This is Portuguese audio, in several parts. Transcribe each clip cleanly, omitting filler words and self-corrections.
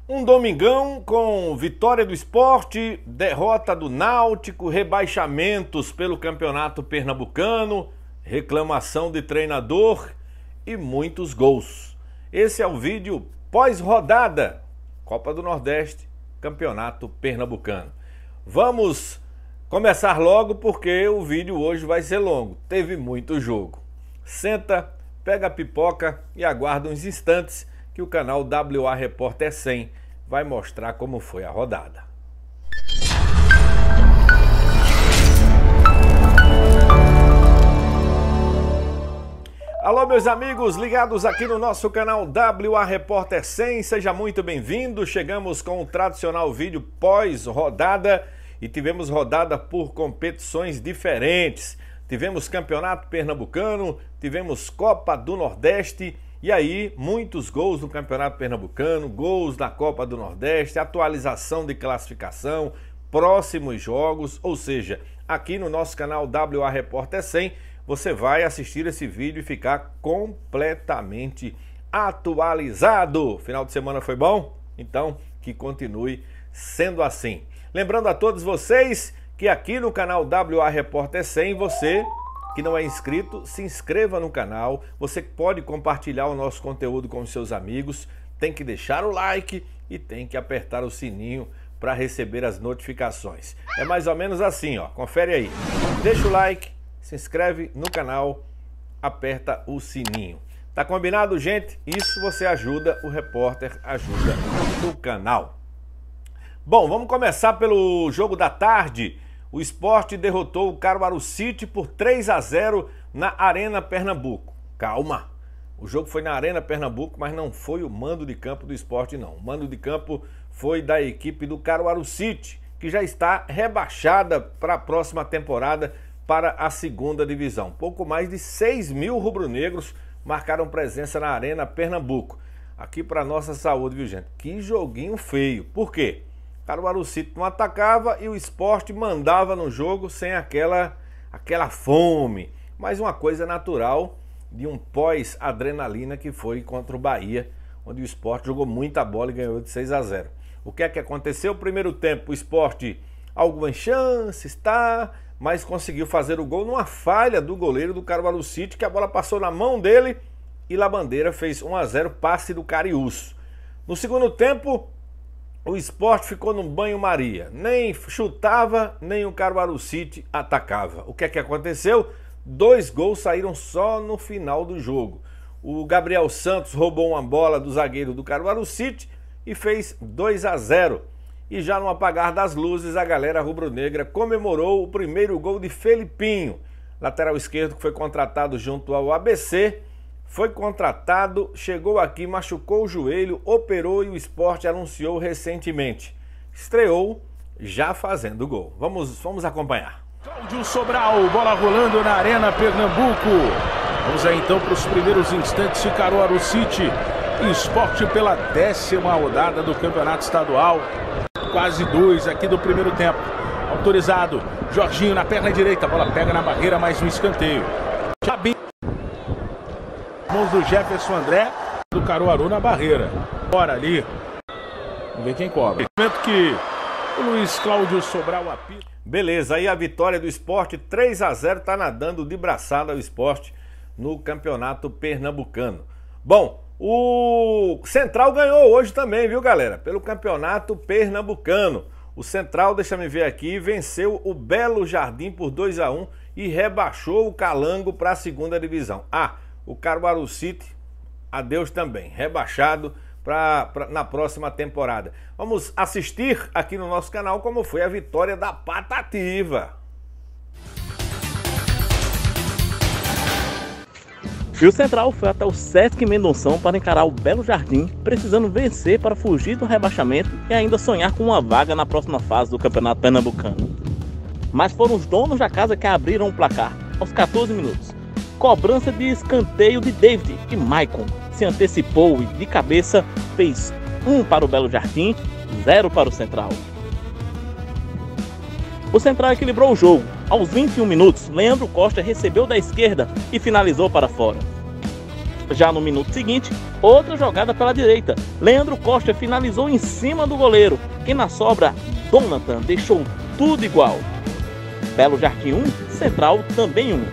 Um domingão com vitória do Sport, derrota do Náutico, rebaixamentos pelo Campeonato Pernambucano, reclamação de treinador e muitos gols. Esse é o vídeo pós-rodada, Copa do Nordeste, Campeonato Pernambucano. Vamos começar logo porque o vídeo hoje vai ser longo, teve muito jogo. Senta, pega a pipoca e aguarda uns instantes que o canal WA Repórter 100 vai mostrar como foi a rodada. Alô, meus amigos ligados aqui no nosso canal WA Repórter 100, seja muito bem-vindo. Chegamos com o tradicional vídeo pós-rodada e tivemos rodada por competições diferentes. Tivemos Campeonato Pernambucano, tivemos Copa do Nordeste. E aí, muitos gols no Campeonato Pernambucano, gols na Copa do Nordeste, atualização de classificação, próximos jogos, ou seja, aqui no nosso canal WA Repórter 100, você vai assistir esse vídeo e ficar completamente atualizado. Final de semana foi bom? Então, que continue sendo assim. Lembrando a todos vocês que aqui no canal WA Repórter 100, você que não é inscrito, se inscreva no canal. Você pode compartilhar o nosso conteúdo com os seus amigos, tem que deixar o like e tem que apertar o sininho para receber as notificações. É mais ou menos assim, ó. Confere aí. Deixa o like, se inscreve no canal, aperta o sininho. Tá combinado, gente? Isso você ajuda o repórter, ajuda o canal. Bom, vamos começar pelo jogo da tarde. O Sport derrotou o Caruaru City por 3-0 na Arena Pernambuco. Calma, o jogo foi na Arena Pernambuco, mas não foi o mando de campo do Sport, não. O mando de campo foi da equipe do Caruaru City, que já está rebaixada para a próxima temporada para a segunda divisão. Pouco mais de 6 mil rubro-negros marcaram presença na Arena Pernambuco. Aqui para nossa saúde, viu, gente? Que joguinho feio. Por quê? Caruaru City não atacava e o Sport mandava no jogo sem aquela fome. Mas uma coisa natural de um pós-adrenalina que foi contra o Bahia, onde o Sport jogou muita bola e ganhou de 6-0. O que é que aconteceu? Primeiro tempo, o Sport, algumas chances, mas conseguiu fazer o gol numa falha do goleiro do Caruaru City, que a bola passou na mão dele e Labandeira fez 1-0, passe do Cariús. No segundo tempo, o Sport ficou no banho-maria, nem chutava, nem o Caruaru City atacava. O que é que aconteceu? 2 gols saíram só no final do jogo. O Gabriel Santos roubou uma bola do zagueiro do Caruaru City e fez 2-0. E já no apagar das luzes, a galera rubro-negra comemorou o primeiro gol de Felipinho, lateral esquerdo que foi contratado junto ao ABC. Foi contratado, chegou aqui, machucou o joelho, operou e o Sport anunciou recentemente. Estreou já fazendo gol. Vamos acompanhar. Cláudio Sobral, bola rolando na Arena Pernambuco. Vamos aí então para os primeiros instantes de Caruaru City. Sport pela 10ª rodada do Campeonato Estadual. Quase 2 aqui do primeiro tempo. Autorizado, Jorginho na perna direita, a bola pega na barreira, mais um escanteio. Mãos do Jefferson André, do Caruaru na barreira. Bora ali. Vamos ver quem cobra. Momento que o Luiz Cláudio Sobral apita. Beleza, aí a vitória do Sport 3-0, tá nadando de braçada o Sport no Campeonato Pernambucano. Bom, o Central ganhou hoje também, viu, galera? Pelo Campeonato Pernambucano. O Central, deixa me ver aqui, venceu o Belo Jardim por 2-1 e rebaixou o Calango para a segunda divisão. O Caruaru City, adeus também, rebaixado na próxima temporada. Vamos assistir aqui no nosso canal como foi a vitória da Patativa. E o Central foi até o Sesc Mendonção para encarar o Belo Jardim, precisando vencer para fugir do rebaixamento e ainda sonhar com uma vaga na próxima fase do Campeonato Pernambucano. Mas foram os donos da casa que abriram o placar aos 14 minutos. Cobrança de escanteio de David e Maicon se antecipou e de cabeça fez 1 para o Belo Jardim, 0 para o Central. O Central equilibrou o jogo. Aos 21 minutos, Leandro Costa recebeu da esquerda e finalizou para fora. Já no minuto seguinte, outra jogada pela direita. Leandro Costa finalizou em cima do goleiro. E na sobra, Donatan deixou tudo igual. Belo Jardim 1, Central também 1.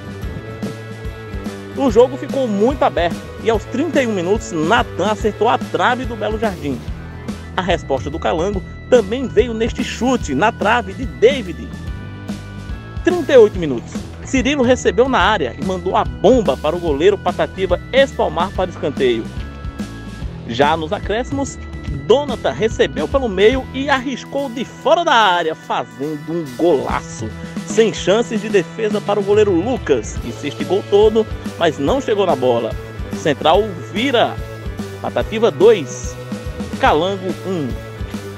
O jogo ficou muito aberto e aos 31 minutos, Natan acertou a trave do Belo Jardim. A resposta do Calango também veio neste chute na trave de David. 38 minutos. Cirilo recebeu na área e mandou a bomba para o goleiro Patativa espalmar para o escanteio. Já nos acréscimos, Donatan recebeu pelo meio e arriscou de fora da área, fazendo um golaço. Sem chances de defesa para o goleiro Lucas, que se esticou todo, mas não chegou na bola. Central vira. Patativa 2, Calango 1.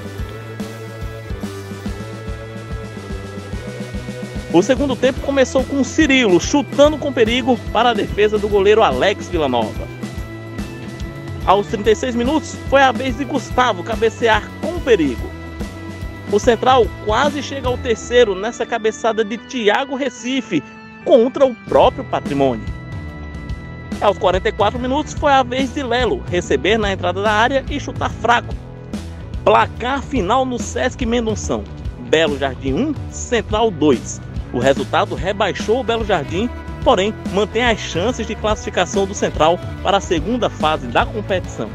O segundo tempo começou com Cirilo chutando com perigo para a defesa do goleiro Alex Villanova. Aos 36 minutos, foi a vez de Gustavo cabecear com perigo. O Central quase chega ao terceiro nessa cabeçada de Thiago Recife contra o próprio Patrimônio. Aos 44 minutos, foi a vez de Lelo receber na entrada da área e chutar fraco. Placar final no Sesc Mendonção. Belo Jardim 1, Central 2. O resultado rebaixou o Belo Jardim, porém mantém as chances de classificação do Central para a segunda fase da competição.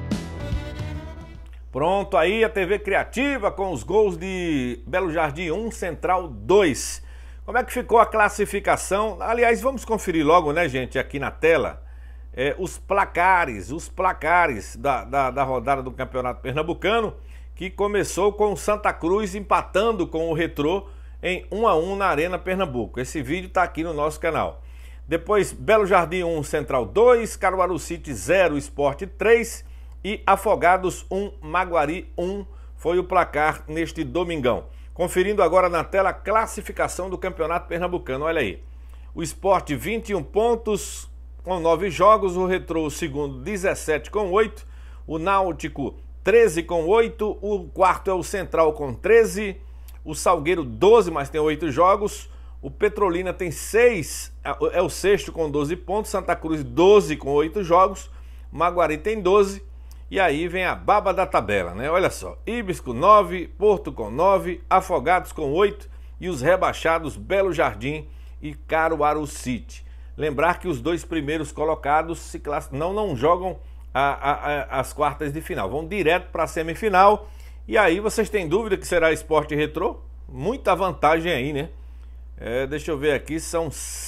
Pronto, aí a TV Criativa com os gols de Belo Jardim 1, Central 2. Como é que ficou a classificação? Aliás, vamos conferir logo, né, gente, aqui na tela, os placares da rodada do Campeonato Pernambucano, que começou com o Santa Cruz empatando com o Retrô em 1-1 na Arena Pernambuco. Esse vídeo está aqui no nosso canal. Depois, Belo Jardim 1, Central 2, Caruaru City 0, Sport 3 e Afogados 1, Maguari 1 foi o placar neste domingão. Conferindo agora na tela a classificação do Campeonato Pernambucano, olha aí. O Sport 21 pontos com 9 jogos, o Retrô o segundo 17 com 8, o Náutico 13 com 8, o quarto é o Central com 13, o Salgueiro 12, mas tem 8 jogos. O Petrolina tem 6, é o sexto com 12 pontos. Santa Cruz 12 com 8 jogos. Maguari tem 12. E aí vem a baba da tabela, né? Olha só, Ibis com 9, Porto com 9, Afogados com 8 e os rebaixados Belo Jardim e Caruaru City. Lembrar que os dois primeiros colocados não jogam as quartas de final, vão direto para a semifinal. E aí, vocês têm dúvida que será Sport e Retrô? Muita vantagem aí, né? Deixa eu ver aqui, são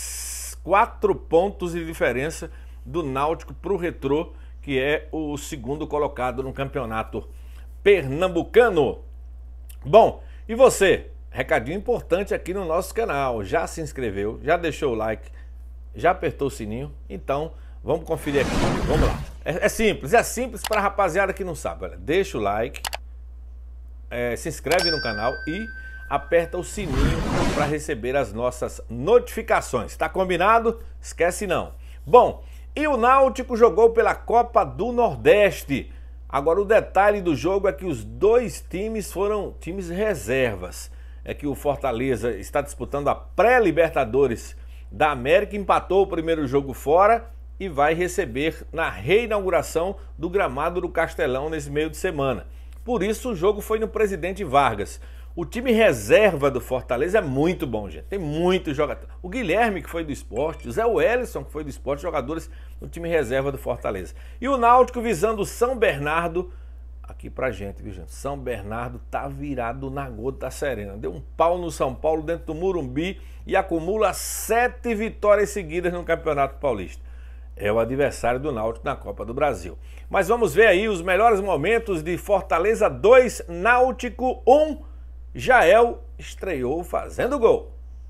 4 pontos de diferença do Náutico para o Retrô, que é o segundo colocado no Campeonato Pernambucano. Bom, e você? Recadinho importante aqui no nosso canal. Já se inscreveu? Já deixou o like? Já apertou o sininho? Então, vamos conferir aqui. Vamos lá. É simples para a rapaziada que não sabe. Olha, deixa o like. Se inscreve no canal e aperta o sininho para receber as nossas notificações. Tá combinado? Esquece não. Bom, e o Náutico jogou pela Copa do Nordeste. Agora o detalhe do jogo é que os dois times foram times reservas. É que o Fortaleza está disputando a pré-Libertadores da América, empatou o primeiro jogo fora e vai receber na reinauguração do gramado do Castelão nesse meio de semana. Por isso o jogo foi no Presidente Vargas. O time reserva do Fortaleza é muito bom, gente. Tem muitos jogadores. O Guilherme, que foi do Sport, o Zé Wellison, que foi do Sport, jogadores do time reserva do Fortaleza. E o Náutico visando o São Bernardo, aqui pra gente, viu, gente? São Bernardo tá virado na Gota Serena. Deu um pau no São Paulo dentro do Morumbi e acumula 7 vitórias seguidas no Campeonato Paulista. É o adversário do Náutico na Copa do Brasil. Mas vamos ver aí os melhores momentos de Fortaleza 2, Náutico 1. Jael estreou fazendo gol.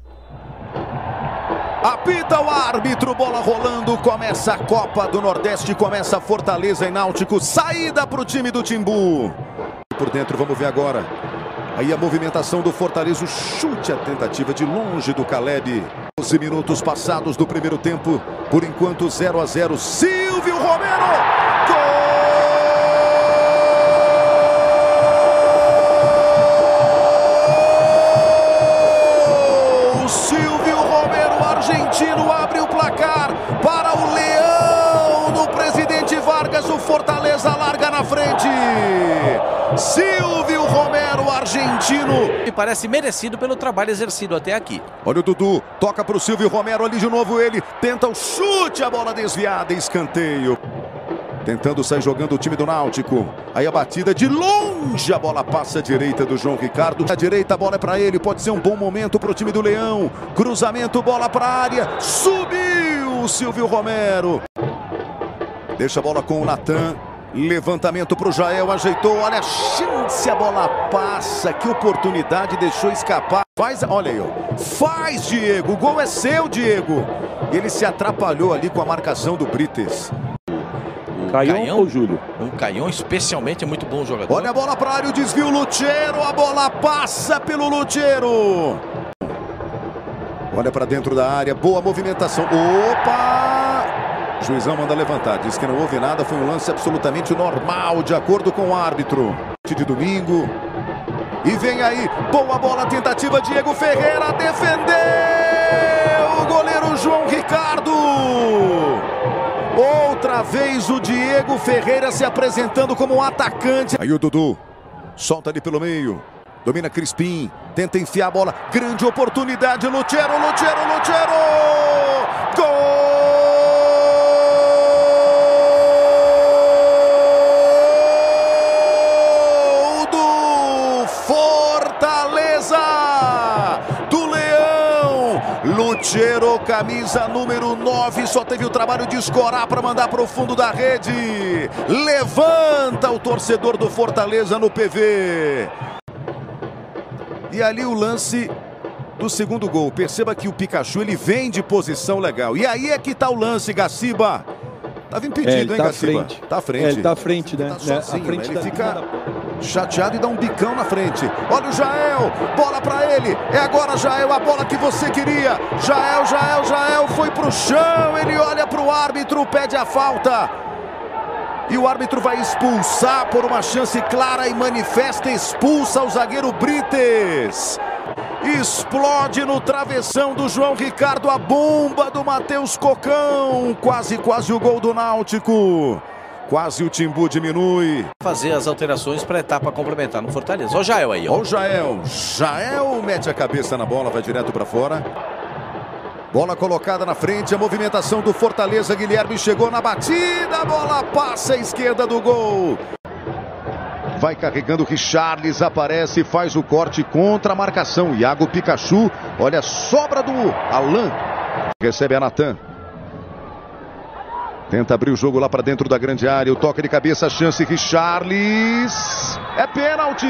Apita o árbitro, bola rolando, começa a Copa do Nordeste, começa Fortaleza e Náutico, saída para o time do Timbu. Por dentro, vamos ver agora. Aí a movimentação do Fortaleza, o chute, a tentativa de longe do Caleb. 12 minutos passados do primeiro tempo, por enquanto 0-0, Silvio Romero! Silvio Romero, argentino, abre o placar para o Leão Silvio Romero, argentino. Me parece merecido pelo trabalho exercido até aqui. Olha o Dudu, toca para o Silvio Romero, ali de novo ele, tenta o chute, a bola desviada, escanteio. Tentando sair jogando o time do Náutico. Aí a batida de longe, a bola passa à direita do João Ricardo. À direita, a bola é para ele, pode ser um bom momento para o time do Leão. Cruzamento, bola para a área, subiu o Silvio Romero. Deixa a bola com o Natan. Levantamento para o Jael, ajeitou, olha a chance, a bola passa, que oportunidade, deixou escapar. Faz, olha aí, ó. Faz, Diego, o gol é seu, Diego. Ele se atrapalhou ali com a marcação do Brites. Caião ou Júlio? Um Caião especialmente é muito bom jogador. Olha a bola para a área, o desvio, Lutero, a bola passa pelo Lutero. Olha para dentro da área, boa movimentação. Opa! Juizão manda levantar, diz que não houve nada, foi um lance absolutamente normal, de acordo com o árbitro. De domingo. E vem aí, boa bola, tentativa, Diego Ferreira defendeu! O goleiro João Ricardo! Outra vez o Diego Ferreira se apresentando como um atacante. Aí o Dudu solta ali pelo meio. Domina Crispim. Tenta enfiar a bola. Grande oportunidade. Lutero. Gol do Fortaleza. Do Leão. Lutero, camisa número 9, só teve o trabalho de escorar para mandar para o fundo da rede. Levanta o torcedor do Fortaleza no PV. E ali o lance do segundo gol. Perceba que o Pikachu, ele vem de posição legal. E aí é que tá o lance, Gaciba. Tava impedido, hein, Gaciba? Tá à frente. Ele tá à frente, né? Tá sozinho, à frente ele fica chateado e dá um bicão na frente. Olha o Jael, bola pra ele. É agora, Jael, a bola que você queria. Jael foi pro chão. Ele olha pro árbitro, pede a falta. E o árbitro vai expulsar por uma chance clara e manifesta, expulsa o zagueiro Brites. Explode no travessão do João Ricardo a bomba do Matheus Cocão. Quase o gol do Náutico. Quase o Timbu diminui. Fazer as alterações para a etapa complementar no Fortaleza. Olha o Jael aí, ó. Olha o Jael. Jael mete a cabeça na bola, vai direto para fora. Bola colocada na frente, a movimentação do Fortaleza. Guilherme chegou na batida, a bola passa à esquerda do gol. Vai carregando o Richarlis, aparece, faz o corte contra a marcação. Iago Pikachu, olha a sobra do Alan. Recebe a Natan. Tenta abrir o jogo lá para dentro da grande área. O toque de cabeça, chance, Richarlis. É pênalti.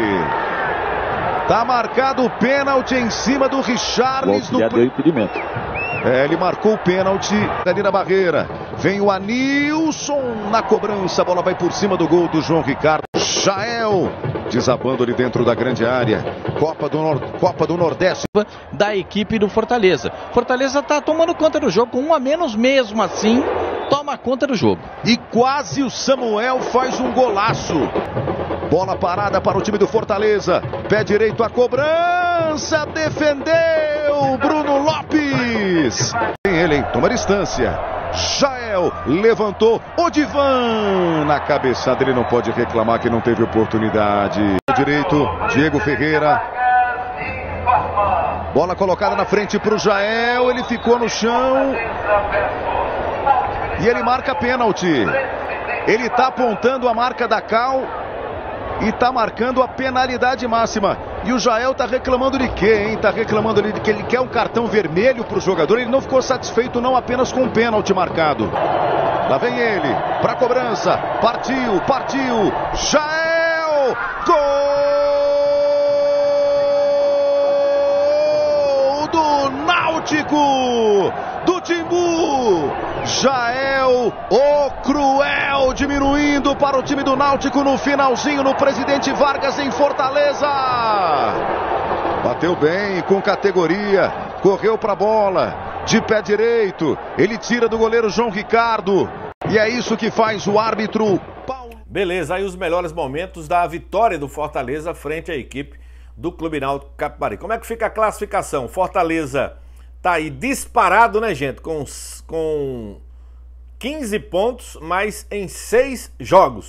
Tá marcado o pênalti em cima do Richarlis. Deu impedimento. Ele marcou o pênalti ali na barreira. Vem o Anilson na cobrança. A bola vai por cima do gol do João Ricardo. Jael desabando ali dentro da grande área. Copa do Nordeste. Da equipe do Fortaleza. Fortaleza tá tomando conta do jogo com um a menos, mesmo assim toma conta do jogo. E quase o Samuel faz um golaço. Bola parada para o time do Fortaleza. Pé direito a cobrança. Defendeu Bruno Lopes. Tem ele, hein? Toma distância. Jael levantou. Odivan na cabeçada. Ele não pode reclamar que não teve oportunidade. Direito, Diego Ferreira. Bola colocada na frente para o Jael. Ele ficou no chão. E ele marca pênalti. Ele está apontando a marca da Cal. E está marcando a penalidade máxima. E o Jael está reclamando de quê, hein? Está reclamando de que ele quer um cartão vermelho para o jogador. Ele não ficou satisfeito não apenas com o pênalti marcado. Lá vem ele, para a cobrança. Partiu. Jael! Gol do Náutico! Do Timbu! Jael, o cruel, diminuindo para o time do Náutico no finalzinho, no Presidente Vargas em Fortaleza. Bateu bem, com categoria, correu para a bola, de pé direito, ele tira do goleiro João Ricardo. E é isso que faz o árbitro Paulo. Beleza, aí os melhores momentos da vitória do Fortaleza frente à equipe do Clube Náutico Capibari. Como é que fica a classificação? Fortaleza tá aí disparado, né, gente? Com 15 pontos, mas em 6 jogos.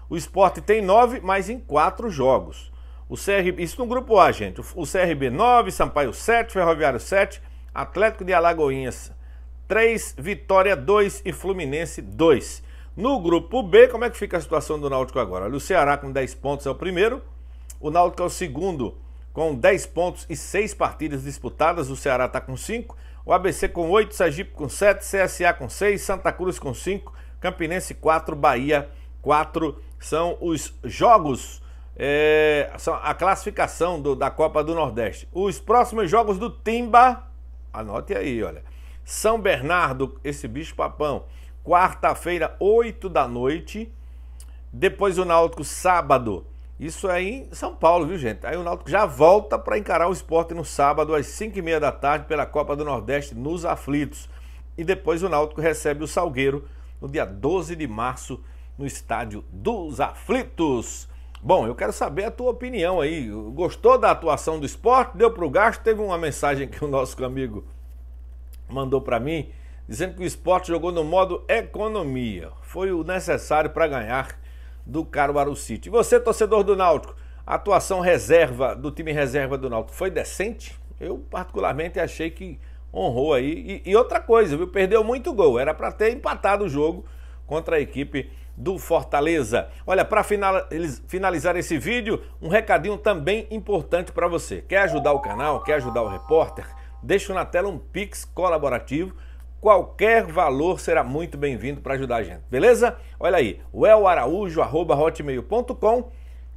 O Sport tem 9, mas em 4 jogos. O CRB, isso no grupo A, gente. O CRB 9, Sampaio 7, Ferroviário 7, Atlético de Alagoinhas 3, Vitória 2 e Fluminense 2. No grupo B, como é que fica a situação do Náutico agora? Olha, o Ceará com 10 pontos é o primeiro, o Náutico é o segundo com 10 pontos e 6 partidas disputadas, o Ceará está com 5, o ABC com 8, Sergipe com 7, CSA com 6, Santa Cruz com 5, Campinense 4, Bahia 4, são os jogos, são a classificação da Copa do Nordeste. Os próximos jogos do Timba, anote aí, olha, São Bernardo, esse bicho papão, quarta-feira, 8 da noite, depois o Náutico sábado, isso aí em São Paulo, viu gente? Aí o Náutico já volta para encarar o Sport no sábado às 5h30 da tarde pela Copa do Nordeste nos Aflitos. E depois o Náutico recebe o Salgueiro no dia 12 de março no estádio dos Aflitos. Bom, eu quero saber a tua opinião aí. Gostou da atuação do Sport? Deu pro gasto? Teve uma mensagem que o nosso amigo mandou para mim, dizendo que o Sport jogou no modo economia. Foi o necessário para ganhar do Caruaru City. Você, torcedor do Náutico, a atuação reserva do time reserva do Náutico foi decente? Eu particularmente achei que honrou aí. E outra coisa, viu? Perdeu muito gol. Era para ter empatado o jogo contra a equipe do Fortaleza. Olha, para finalizar esse vídeo, um recadinho também importante para você. Quer ajudar o canal? Quer ajudar o repórter? Deixa na tela um Pix colaborativo. Qualquer valor será muito bem-vindo para ajudar a gente, beleza? Olha aí, welaraújo@hotmail.com,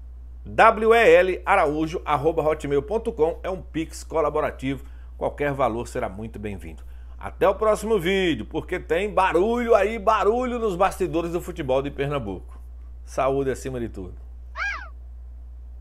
welaraújo@hotmail.com é um Pix colaborativo. Qualquer valor será muito bem-vindo. Até o próximo vídeo, porque tem barulho aí, barulho nos bastidores do futebol de Pernambuco. Saúde acima de tudo.